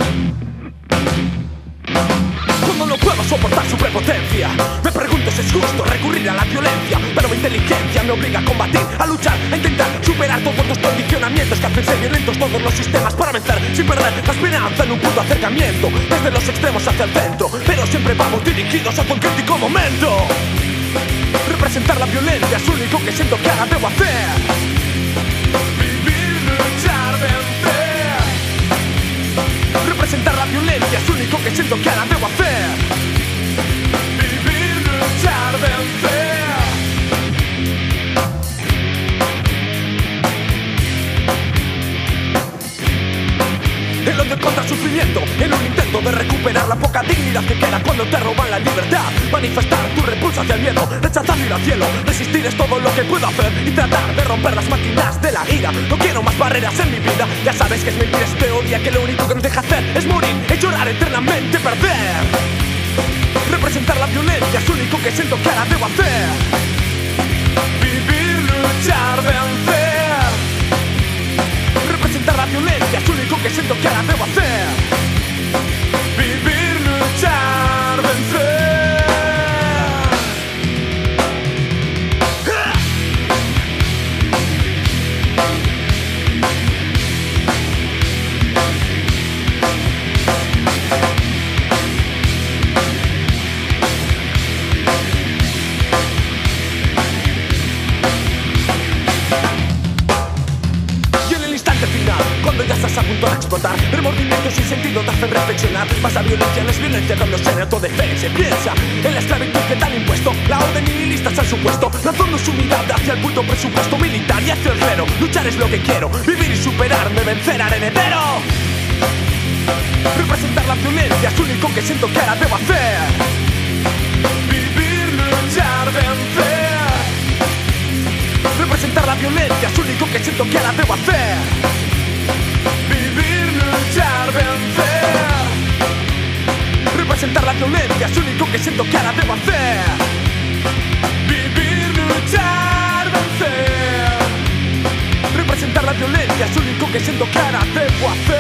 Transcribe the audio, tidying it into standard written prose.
Cuando no puedo soportar su prepotencia, me pregunto si es justo recurrir a la violencia. Pero mi inteligencia me obliga a combatir, a luchar, a intentar superar todos los condicionamientos que hacen ser violentos todos los sistemas para vencer, sin perder la esperanza en un punto acercamiento desde los extremos hacia el centro. Pero siempre vamos dirigidos hacia un crítico momento. Representar la violencia es lo único que siento que ahora debo hacer. Vivir, luchar, vencer. Representar la violencia es lo único que siento que ahora debo hacer. Vivir, luchar, vencer. El odio contra el sufrimiento, en un intento de recuperar la poca dignidad que queda cuando te roban la libertad. Manifestar tu repulsa hacia el miedo, rechazar ir al cielo. Resistir es todo lo que puedo hacer y tratar de romper las máquinas de la ira. No quiero más barreras en mi vida. Ya sabes que es mentir este odio, que lo único que nos deja hacer es morir, es llorar eternamente, perder. Representar la violencia es lo único que siento que ahora debo hacer. Vivir, luchar, vencer. Representar la violencia es lo único que siento que ahora debo hacer. Vivir, luchar, vencer. Cuando ya estás a punto de explotar, remordimientos sin sentido te hacen reflexionar. Más la violencia no es violencia cuando se en autodefensa. Piensa en la esclavitud que te han impuesto, la orden nihilista se han supuesto, lanzando su mirada hacia el puto presupuesto militar y hacia el clero. Luchar es lo que quiero, vivir y superarme, vencer al heredero. Representar la violencia es lo único que siento que ahora debo hacer. Vivir, luchar, vencer. Representar la violencia es lo único que siento que ahora debo hacer. Vivir, luchar, vencer. Representar la violencia es lo único que siento que ahora debo hacer. Vivir, luchar, vencer. Representar la violencia es lo único que siento que ahora debo hacer.